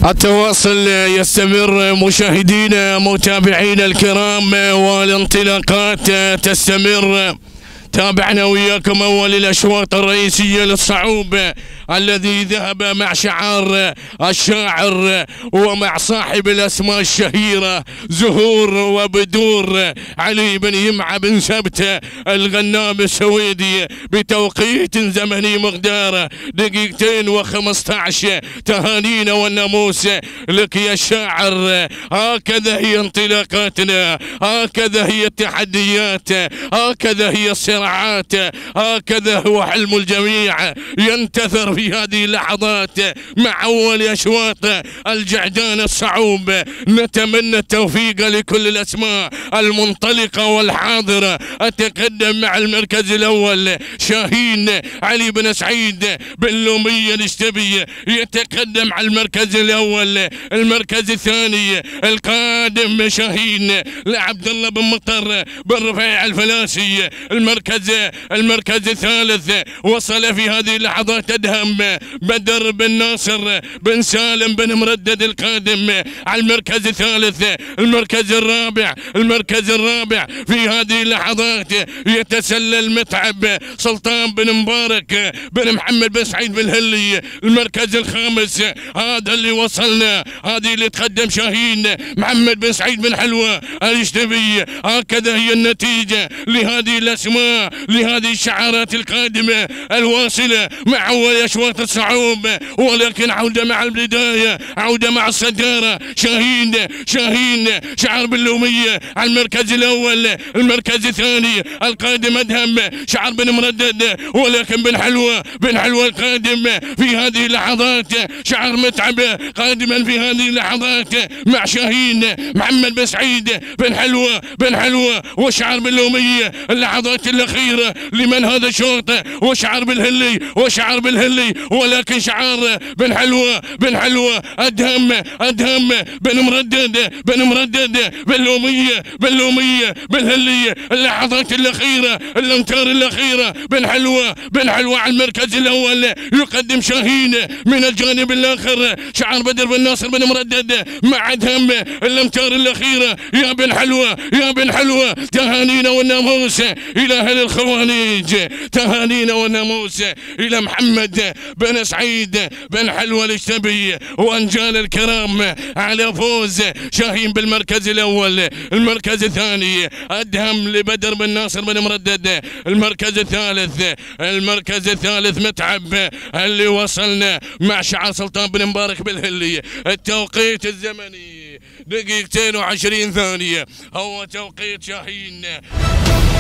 التواصل يستمر مشاهدينا متابعينا الكرام، والانطلاقات تستمر. تابعنا وياكم أول الأشواط الرئيسية للصعوب الذي ذهب مع شعار الشاعر ومع صاحب الأسماء الشهيرة زهور وبدور علي بن يمعة بن سبت الغنام السويدي بتوقيت زمني مقدار 2:15. تهانينا والناموس لك يا شاعر. هكذا هي انطلاقاتنا، هكذا هي التحديات، هكذا هي الصراعات، هكذا هو حلم الجميع ينتثر في هذه اللحظات مع أول أشواط الجعدان الصعوب. نتمنى التوفيق لكل الأسماء المنطلقة والحاضرة. أتقدم مع المركز الأول شاهين علي بن سعيد بن لومية الاشتبي، يتقدم على المركز الأول. المركز الثاني القادم شاهين لعبد الله بن مطر بن رفيع الفلاسي. المركز الثالث وصل في هذه اللحظات أدهم بدر بن ناصر بن سالم بن مردد القادم على المركز الثالث. المركز الرابع في هذه اللحظات يتسلل متعب سلطان بن مبارك بن محمد بن سعيد بن هلي. المركز الخامس هذا اللي وصلنا، هذه اللي تقدم شاهين محمد بن سعيد بن حلوة الاشتبي. هكذا هي النتيجة لهذه الأسماء، لهذه الشعارات القادمة الواصلة مع أول أشواط الصعوب. ولكن عودة مع البداية، عودة مع الصدارة. شاهين شعار باللومية على المركز الأول. المركز الثاني القادم أدهم شعار بن مردد، ولكن بن حلوة القادم في هذه اللحظات. شعار متعب قادما في هذه اللحظات مع شاهين محمد بن سعيد بن حلوة وشعار باللومية. اللحظات الأخيرة لمن هذا الشوط وشعار بالهلي، ولكن شعار بن حلوة أدهم بن مردد باللومية بالهلي. اللحظات الأخيرة، الأمتار الأخيرة. بن حلوة على المركز الأول يقدم شاهين من الجانب الآخر شعار بدر بن ناصر بن مردد مع أدهم. الأمتار الأخيرة يا بن حلوة. تهانينا والناموس إلى أهل الخوانيج، تهانينا والناموس إلى محمد بن سعيد بن حلوة الاشتبي وأنجال الكرام على فوز شاهين بالمركز الأول. المركز الثاني أدهم لبدر بن ناصر بن مردد. المركز الثالث متعب اللي وصلنا مع شعار سلطان بن مبارك بالهلي. التوقيت الزمني 2:20 هو توقيت شاهين.